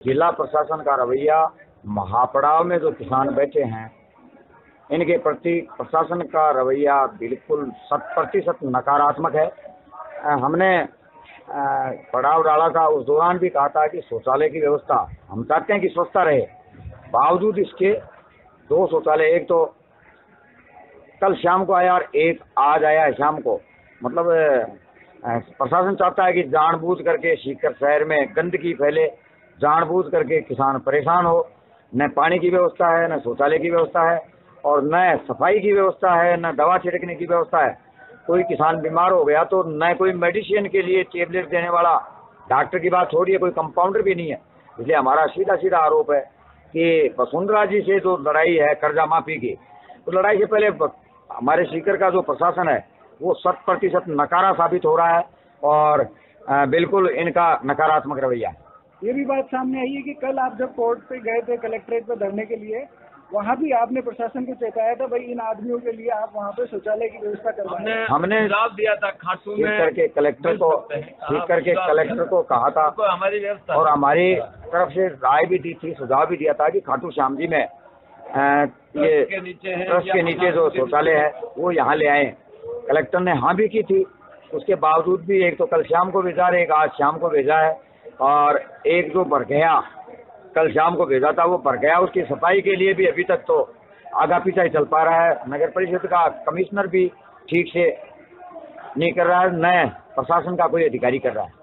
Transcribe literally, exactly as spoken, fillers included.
जिला प्रशासन का रवैया, महापड़ाव में जो किसान बैठे हैं इनके प्रति प्रशासन का रवैया बिल्कुल शत प्रतिशत नकारात्मक है। हमने पड़ाव डाला था, उस दौरान भी कहा था कि शौचालय की व्यवस्था हम चाहते हैं कि स्वच्छता रहे, बावजूद इसके दो शौचालय, एक तो कल शाम को आया और एक आज आया है शाम को। मतलब प्रशासन चाहता है कि जानबूझ करके सीकर शहर में गंदगी फैले, जानबूझ करके किसान परेशान हो। न पानी की व्यवस्था है, न शौचालय की व्यवस्था है, और न सफाई की व्यवस्था है, न दवा छिड़कने की व्यवस्था है। कोई किसान बीमार हो गया तो न कोई मेडिसिन के लिए टेबलेट देने वाला, डॉक्टर की बात छोड़िए, कोई कंपाउंडर भी नहीं है। इसलिए हमारा सीधा सीधा आरोप है कि वसुंधरा जी से जो लड़ाई है कर्जा माफी की, तो लड़ाई से पहले हमारे सीकर का जो प्रशासन है वो शत प्रतिशत नकारा साबित हो रहा है और बिल्कुल इनका नकारात्मक रवैया है। ये भी बात सामने आई है कि कल आप जब कोर्ट पे गए थे कलेक्ट्रेट पे धरने के लिए, वहाँ भी आपने प्रशासन को चेताया था भाई इन आदमियों के लिए आप वहाँ पे शौचालय की व्यवस्था करवाएं। हमने जवाब दिया था खाटू में करके कलेक्टर को ठीक करके कलेक्टर को कहा था हमारी व्यवस्था और हमारी तरफ से राय भी दी थी, सुझाव भी दिया था कि खाटू श्याम जी में ये ट्रस्ट के नीचे जो शौचालय है वो यहाँ ले आए। कलेक्टर ने हाँ भी की थी, उसके बावजूद भी एक तो कल शाम को भेजा है, एक आज शाम को भेजा है, और एक जो बरगया कल शाम को भेजा था वो बरगया, उसकी सफाई के लिए भी अभी तक तो आगा पीछा ही चल पा रहा है। नगर परिषद का कमिश्नर भी ठीक से नहीं कर रहा है, न प्रशासन का कोई अधिकारी कर रहा है।